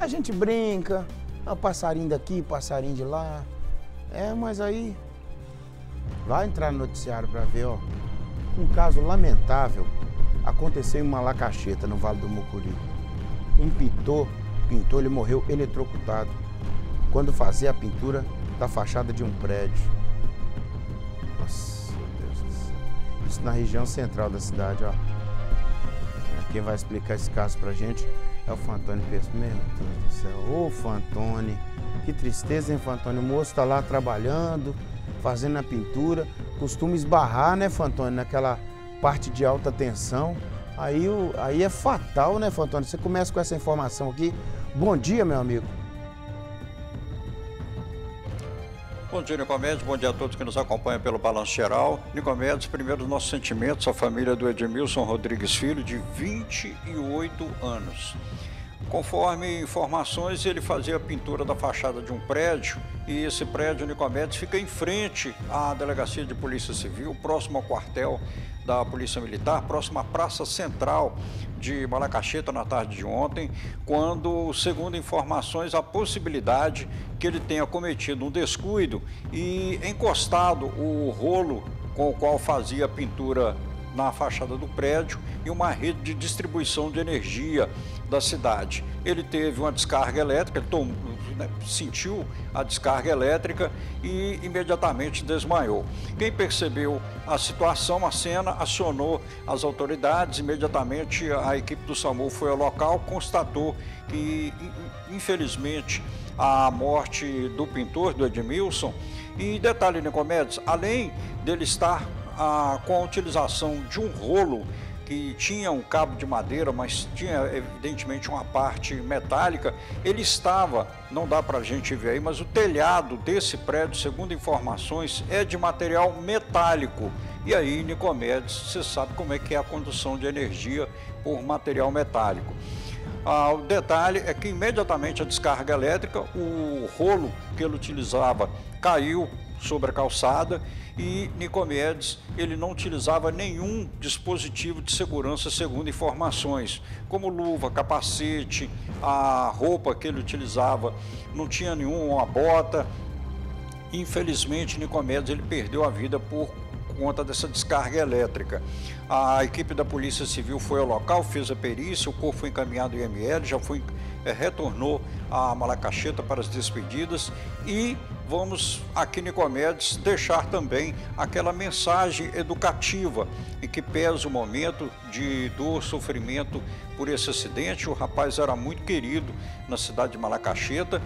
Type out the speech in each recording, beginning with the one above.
A gente brinca, passarinho daqui, passarinho de lá. Mas aí vai entrar no noticiário para ver, ó. Um caso lamentável aconteceu em Malacaxeta, no Vale do Mucuri. Um pintor, ele morreu eletrocutado quando fazia a pintura da fachada de um prédio. Nossa, meu Deus do céu. Isso na região central da cidade, ó. Quem vai explicar esse caso pra gente é o Fantônio Pessoa. Meu Deus do céu, ô Fantônio, que tristeza, hein, Fantônio? O moço tá lá trabalhando, fazendo a pintura, costuma esbarrar, né, Fantônio, naquela parte de alta tensão. Aí é fatal, né, Fantônio? Você começa com essa informação aqui. Bom dia, meu amigo. Bom dia, Nicomedes. Bom dia a todos que nos acompanham pelo Balanço Geral. Nicomedes, primeiro, nossos sentimentos à família do Edmilson Rodrigues Filho, de 28 anos. Conforme informações, ele fazia a pintura da fachada de um prédio, e esse prédio, Nicomedes, fica em frente à Delegacia de Polícia Civil, próximo ao quartel da Polícia Militar, próximo à Praça Central de Malacaxeta, na tarde de ontem, quando, segundo informações, a possibilidade que ele tenha cometido um descuido e encostado o rolo com o qual fazia a pintura na fachada do prédio e uma rede de distribuição de energia da cidade. Ele teve uma descarga elétrica, sentiu a descarga elétrica e imediatamente desmaiou. Quem percebeu a situação, a cena, acionou as autoridades. Imediatamente a equipe do SAMU foi ao local, constatou que, infelizmente, a morte do pintor, do Edmilson. E detalhe, Nicomedes, além dele estar com a utilização de um rolo que tinha um cabo de madeira, mas tinha evidentemente uma parte metálica, ele estava, não dá para a gente ver aí, mas o telhado desse prédio, segundo informações, é de material metálico. E aí, Nicomedes, você sabe como é que é a condução de energia por material metálico. O detalhe é que imediatamente a descarga elétrica, o rolo que ele utilizava caiu sobre a calçada e Nicomedes, ele não utilizava nenhum dispositivo de segurança, segundo informações, como luva, capacete, a roupa que ele utilizava não tinha nenhuma bota. Infelizmente, Nicomedes, ele perdeu a vida por conta dessa descarga elétrica. A equipe da Polícia Civil foi ao local, fez a perícia, o corpo foi encaminhado ao IML, já retornou a Malacaxeta para as despedidas e vamos aqui, Nicomedes, deixar também aquela mensagem educativa em que pesa o momento de dor, sofrimento por esse acidente. O rapaz era muito querido na cidade de Malacaxeta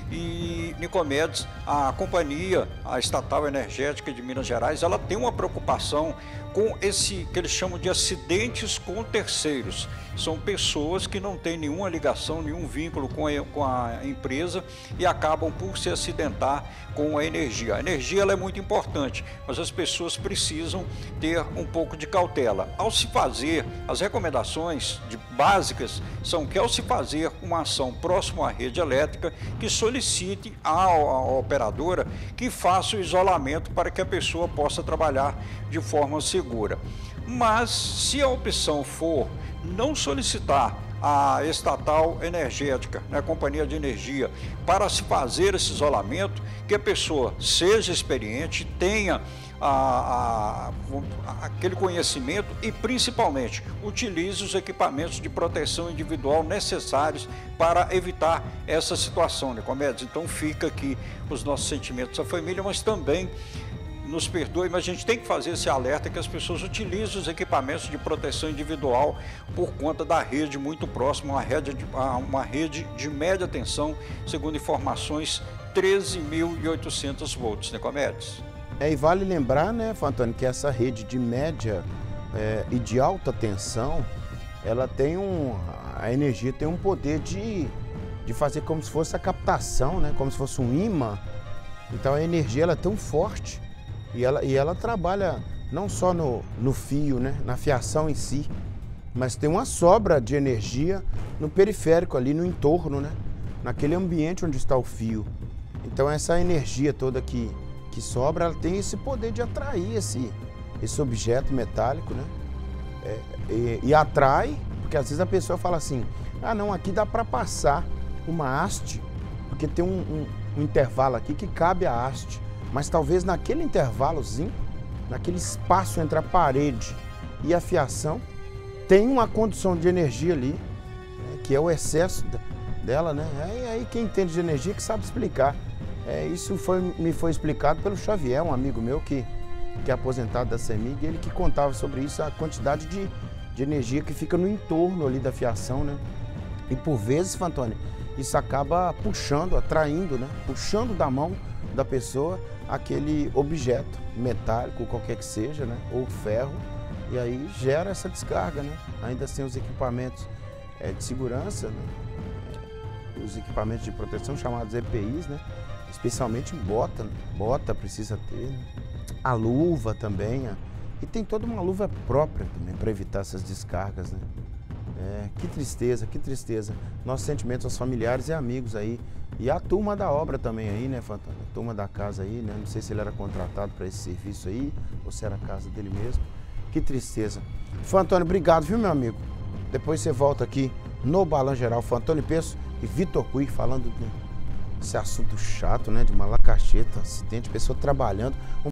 e, Nicomedes, a companhia, a Estatal Energética de Minas Gerais, ela tem uma preocupação com esse que eles chamam de acidentes com terceiros. São pessoas que não têm nenhuma ligação, nenhum vínculo com a empresa e acabam por se acidentar com a energia. A energia, ela é muito importante, mas as pessoas precisam ter um pouco de cautela. Ao se fazer, as recomendações básicas são que, ao se fazer uma ação próximo à rede elétrica, que solicite à operadora que faça o isolamento para que a pessoa possa trabalhar de forma segura. Mas se a opção for não solicitar a Estatal Energética, a Companhia de Energia, para se fazer esse isolamento, que a pessoa seja experiente, tenha aquele conhecimento e, principalmente, utilize os equipamentos de proteção individual necessários para evitar essa situação, Nicomedes. Então fica aqui os nossos sentimentos à família, mas também nos perdoe, mas a gente tem que fazer esse alerta que as pessoas utilizem os equipamentos de proteção individual por conta da rede muito próxima, uma rede de média tensão, segundo informações, 13.800 volts, Nicomedes. E vale lembrar, né, Fantônio, que essa rede de média e de alta tensão, ela tem a energia tem um poder de fazer como se fosse a captação, né, como se fosse um imã. Então a energia, ela é tão forte e ela trabalha não só no fio, né, na fiação em si, mas tem uma sobra de energia no periférico ali, no entorno, né, naquele ambiente onde está o fio. Então essa energia toda que sobra, ela tem esse poder de atrair esse objeto metálico, né? E atrai, porque às vezes a pessoa fala assim, ah não, aqui dá para passar uma haste, porque tem um intervalo aqui que cabe a haste, mas talvez naquele intervalozinho, naquele espaço entre a parede e a fiação, tem uma condução de energia ali, né, que é o excesso dela, né? Aí quem entende de energia que sabe explicar. Isso me foi explicado pelo Xavier, um amigo meu que é aposentado da CEMIG, ele que contava sobre isso, a quantidade de energia que fica no entorno ali da fiação, né? E por vezes, Fantoni, isso acaba puxando, atraindo, né? Puxando da mão da pessoa aquele objeto metálico, qualquer que seja, né? Ou ferro, e aí gera essa descarga, né? Ainda sem os equipamentos de segurança, né? Os equipamentos de proteção chamados EPIs, né? Especialmente bota, né? Bota precisa ter, né? A luva também, e tem toda uma luva própria também para evitar essas descargas, né? Que tristeza, que tristeza. Nossos sentimentos aos familiares e amigos aí. E a turma da obra também aí, né, Fantoni? A turma da casa aí, né? Não sei se ele era contratado para esse serviço aí, ou se era a casa dele mesmo. Que tristeza. Fantoni, obrigado, viu, meu amigo? Depois você volta aqui no Balanço Geral. Fantoni Peço e Vitor Cui falando desse assunto chato, né? De uma lacacheta, acidente, pessoa trabalhando.